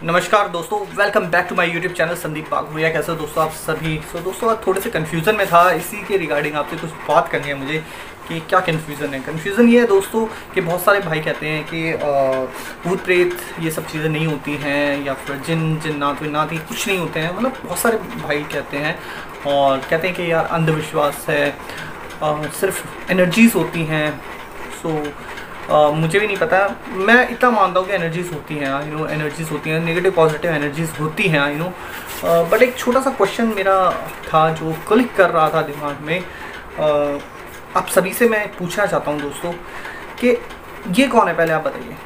नमस्कार दोस्तों, welcome back to my YouTube channel Sandeep बागभूया। कैसे हो दोस्तों आप सभी। दोस्तों आज थोड़े से कन्फ्यूज़न में था, इसी के रिगार्डिंग आपसे कुछ बात करनी है मुझे कि क्या कन्फ्यूज़न है। कन्फ्यूज़न ये है दोस्तों कि बहुत सारे भाई कहते हैं कि भूत प्रेत ये सब चीज़ें नहीं होती हैं, या फिर जिन्नात विन्नात ये कुछ नहीं होते हैं। मतलब बहुत सारे भाई कहते हैं और कहते हैं कि यार अंधविश्वास है, सिर्फ एनर्जीज़ होती हैं। मुझे भी नहीं पता, मैं इतना मानता हूँ कि एनर्जीज़ होती हैं, एनर्जीज़ होती हैं, नेगेटिव पॉजिटिव एनर्जीज़ होती हैं, बट एक छोटा सा क्वेश्चन मेरा था जो क्लिक कर रहा था दिमाग में। आप सभी से मैं पूछना चाहता हूँ दोस्तों कि ये कौन है, पहले आप बताइए।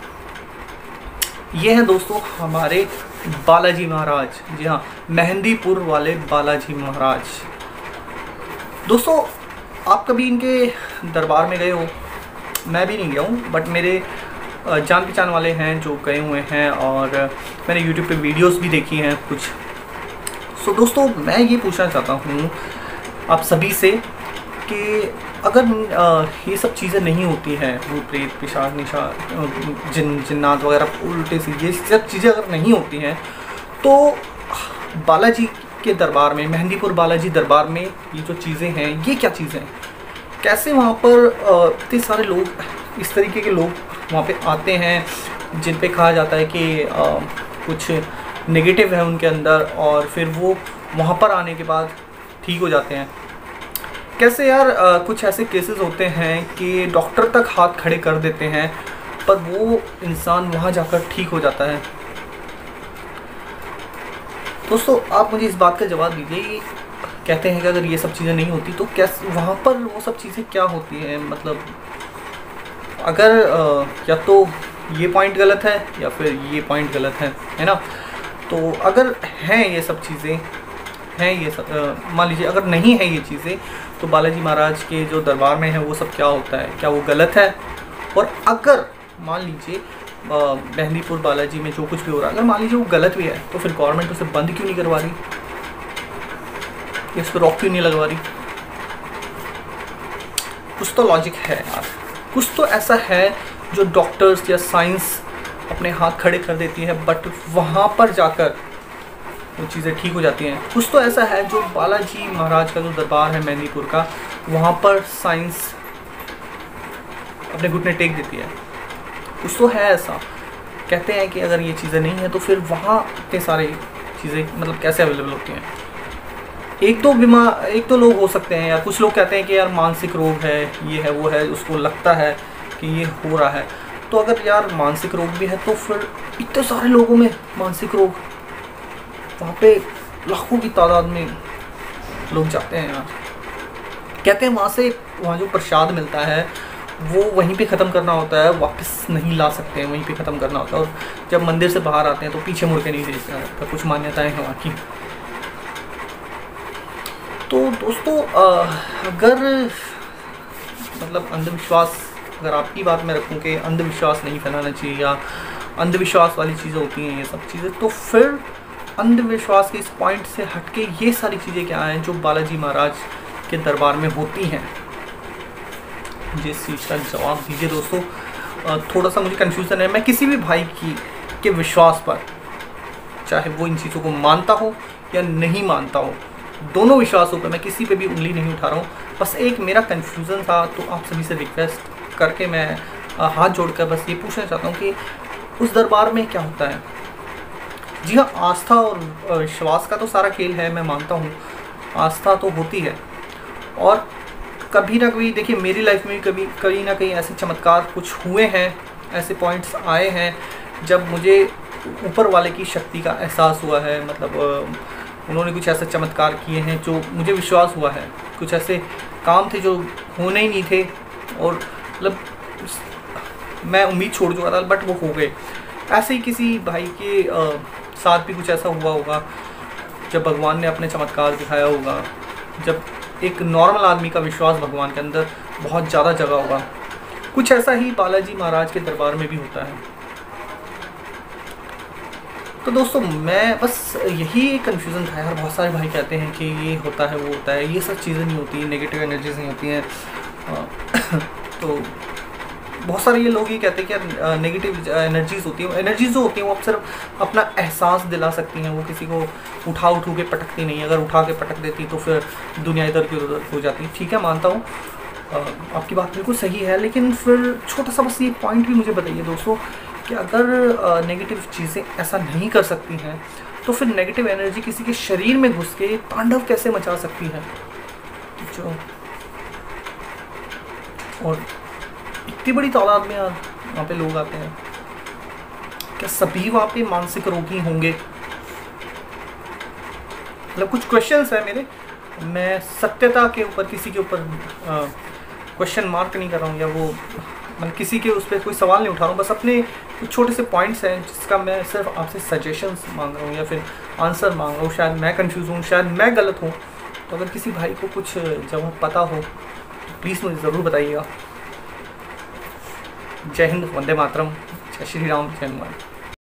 ये हैं दोस्तों हमारे बालाजी महाराज। जी हाँ, मेहंदीपुर वाले बालाजी महाराज। दोस्तों आप कभी इनके दरबार में गए हो? मैं भी नहीं गया हूँ, बट मेरे जान पहचान वाले हैं जो गए हुए हैं, और मैंने YouTube पे वीडियोस भी देखी हैं कुछ। दोस्तों मैं ये पूछना चाहता हूँ आप सभी से कि अगर ये सब चीज़ें नहीं होती हैं, भूत प्रेत पिशाच निशाच जिन्नात वगैरह उल्टे सीधे ये सब चीज़ें अगर नहीं होती हैं, तो बालाजी के दरबार में, मेहंदीपुर बालाजी दरबार में ये जो चीज़ें हैं ये क्या चीज़ें हैं? कैसे वहाँ पर इतने सारे लोग, इस तरीके के लोग वहाँ पे आते हैं जिन पे कहा जाता है कि कुछ नेगेटिव है उनके अंदर, और फिर वो वहाँ पर आने के बाद ठीक हो जाते हैं। कैसे यार कुछ ऐसे केसेस होते हैं कि डॉक्टर तक हाथ खड़े कर देते हैं पर वो इंसान वहाँ जाकर ठीक हो जाता है। दोस्तों आप मुझे इस बात का जवाब दीजिए। कहते हैं कि अगर ये सब चीज़ें नहीं होती तो कैसे वहाँ पर वो सब चीज़ें क्या होती हैं? मतलब अगर या तो ये पॉइंट गलत है या फिर ये पॉइंट गलत है ना। तो अगर हैं ये सब चीज़ें, हैं ये सब, मान लीजिए अगर नहीं है ये चीज़ें, तो बालाजी महाराज के जो दरबार में है वो सब क्या होता है, क्या वो गलत है? और अगर मान लीजिए मेहंदीपुर बालाजी में जो कुछ भी हो रहा है, अगर मान लीजिए वो गलत भी है, तो फिर गवर्नमेंट उसे बंद क्यों नहीं करवा रही, इस पर रोक क्यों नहीं लगवा रही? कुछ तो लॉजिक है यार, कुछ तो ऐसा है जो डॉक्टर्स या साइंस अपने हाथ खड़े कर देती है, बट वहाँ पर जाकर वो चीज़ें ठीक हो जाती हैं। कुछ तो ऐसा है जो बालाजी महाराज का जो दरबार है मेहंदीपुर का, वहाँ पर साइंस अपने घुटने टेक देती है। कुछ तो है ऐसा। कहते हैं कि अगर ये चीज़ें नहीं है तो फिर वहाँ इतने सारे चीज़ें मतलब कैसे अवेलेबल होती हैं? एक तो लोग हो सकते हैं यार, कुछ लोग कहते हैं कि यार मानसिक रोग है, ये है वो है, उसको लगता है कि ये हो रहा है। तो अगर यार मानसिक रोग भी है तो फिर इतने सारे लोगों में मानसिक रोग, वहाँ पे लाखों की तादाद में लोग जाते हैं यार। कहते हैं वहाँ जो प्रसाद मिलता है वो वहीं पे ख़त्म करना होता है, वापस नहीं ला सकते हैं, वहीं पे ख़त्म करना होता है। और जब मंदिर से बाहर आते हैं तो पीछे मुड़ के नहीं देखना है। कुछ मान्यताएँ हैं वहाँ की। तो दोस्तों अगर मतलब अंधविश्वास, अगर आपकी बात मैं रखूं कि अंधविश्वास नहीं फैलाना चाहिए या अंधविश्वास वाली चीज़ें होती हैं ये सब चीज़ें, तो फिर अंधविश्वास के इस पॉइंट से हटके ये सारी चीज़ें क्या हैं जो बालाजी महाराज के दरबार में होती हैं? मुझे इस चीज़ का जवाब दीजिए दोस्तों। थोड़ा सा मुझे कन्फ्यूज़न है। मैं किसी भी भाई के विश्वास पर, चाहे वो इन चीज़ों को मानता हो या नहीं मानता हो, दोनों विश्वासों पे मैं किसी पे भी उंगली नहीं उठा रहा हूँ। बस एक मेरा कन्फ्यूज़न था, तो आप सभी से रिक्वेस्ट करके मैं हाथ जोड़कर बस ये पूछना चाहता हूँ कि उस दरबार में क्या होता है? जी हाँ, आस्था और विश्वास का तो सारा खेल है, मैं मानता हूँ आस्था तो होती है। और कभी ना कभी देखिए मेरी लाइफ में कहीं ना कहीं ऐसे चमत्कार कुछ हुए हैं, ऐसे पॉइंट्स आए हैं जब मुझे ऊपर वाले की शक्ति का एहसास हुआ है। मतलब उन्होंने कुछ ऐसे चमत्कार किए हैं जो मुझे विश्वास हुआ है। कुछ ऐसे काम थे जो होने ही नहीं थे, और मतलब मैं उम्मीद छोड़ चुका था, बट वो हो गए। ऐसे ही किसी भाई के साथ भी कुछ ऐसा हुआ होगा जब भगवान ने अपने चमत्कार दिखाया होगा, जब एक नॉर्मल आदमी का विश्वास भगवान के अंदर बहुत ज़्यादा जगा होगा। कुछ ऐसा ही बालाजी महाराज के दरबार में भी होता है। तो दोस्तों मैं बस यही कन्फ्यूज़न था यार। बहुत सारे भाई कहते हैं कि ये होता है वो होता है, ये सब चीज़ें नहीं होती, नेगेटिव एनर्जीज नहीं होती हैं। तो बहुत सारे ये लोग ये कहते हैं कि यार नेगेटिव एनर्जीज होती हैं, एनर्जीज जो होती हैं वो अब सिर्फ अपना एहसास दिला सकती हैं, वो किसी को उठा के पटकती नहीं है। अगर उठा के पटक देती तो फिर दुनिया इधर की उधर हो जाती। ठीक है, मानता हूँ आपकी बात बिल्कुल सही है, लेकिन फिर छोटा सा बस ये पॉइंट भी मुझे बताइए दोस्तों कि अगर नेगेटिव चीज़ें ऐसा नहीं कर सकती हैं तो फिर नेगेटिव एनर्जी किसी के शरीर में घुस के तांडव कैसे मचा सकती है? जो और इतनी बड़ी तादाद में वहाँ पे लोग आते हैं, क्या सभी वहाँ पे मानसिक रोगी होंगे? मतलब कुछ क्वेश्चंस है मेरे, मैं सत्यता के ऊपर किसी के ऊपर क्वेश्चन मार्क नहीं कर रहा हूँ, या वो मतलब किसी के उस पर कोई सवाल नहीं उठा रहा हूँ, बस अपने कुछ छोटे से पॉइंट्स हैं जिसका मैं सिर्फ आपसे सजेशंस मांग रहा हूँ या फिर आंसर मांग रहा हूँ। शायद मैं कंफ्यूज हूँ, शायद मैं गलत हूँ, तो अगर किसी भाई को कुछ जवाब पता हो तो प्लीज़ मुझे ज़रूर बताइएगा। जय हिंद, वंदे मातरम, जय श्री राम, जय हनुमान।